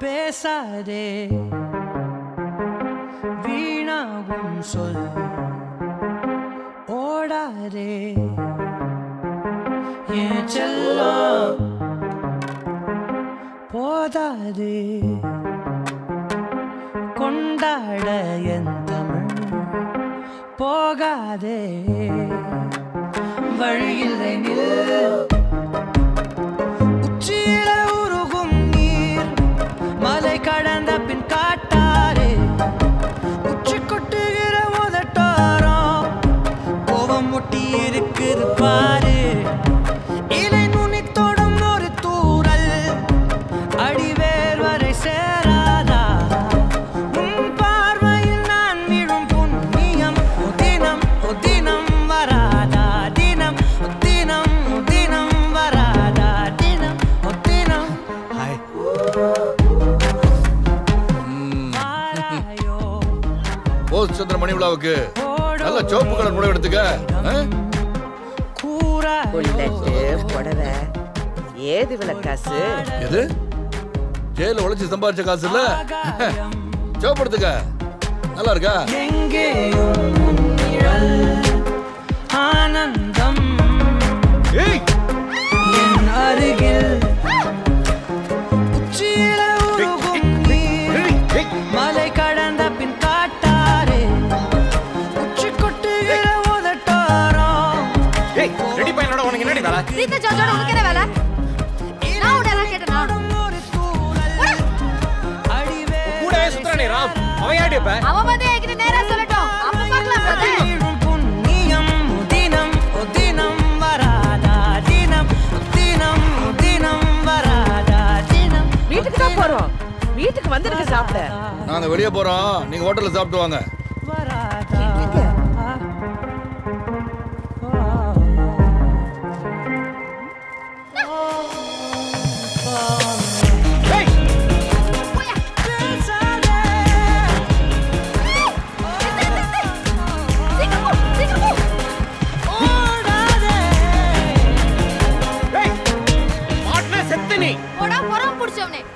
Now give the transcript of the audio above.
பேசாதே வீணாகும் சொல் ஓடாதே என் செல்லம் போதாதே கொண்டாட என் தமிழ் போகாதே வழியில்லை நில் உச்சியில உருகும் நீர் மலை கடந்த பின் காட்டாரே உச்சி கொட்டுகிற உதட்டாரம் கோபம் முட்டி இருக்குது பாரு இலை நுனி தொடும் ஒரு தூரல் அடிவேர் வரை சேராதா உன் பார்வையில் நான் விழும் புண்ணியம் தினம் தினம் வராதா தினம் தினம் தினம் வராதா தினம் தினம் போஸ்ட் சந்திர மணி விழாவுக்கு நல்ல சிவப்பு கலர் புடவை எடுத்துக்க. புடவை ஏது விலை காசு? எது ஜெயில உழைச்சு சம்பாதிச்ச காசு இல்ல? சிவப்பு எடுத்துக்க. நல்லா இருக்கா? ஆனந்தம் என் அருகில் உச்சியில உருகும் நீர் மலை கடந்த பின் காட்டாரே உச்சி கொட்டுகிற உதட்டாரம் ரெடி பையனோட உனக்கு என்னடி வேலை? ரீதா ஜார்ஜோட உனக்கு என்ன வேலை? நான் உடனே கேட்டேனா? கூடவே சுத்துறானே ராம். அவன் யாடி இப்ப? அவன் வந்து என்கிட்ட நேரா சொல்லட்டும். அப்ப பார்க்கலாம் புண்ணியம் தினம் தினம் வராதா தினம் தினம் தினம் வராதா தினம். வீட்டுக்கு தான் போறோம். வீட்டுக்கு வந்துருங்க சாப்பிட. நாங்க வெளியே போறோம், நீங்க ஹோட்டல்ல சாப்பிட்டு வாங்க. வராதா போடா பொறம் புடிச்சவனே.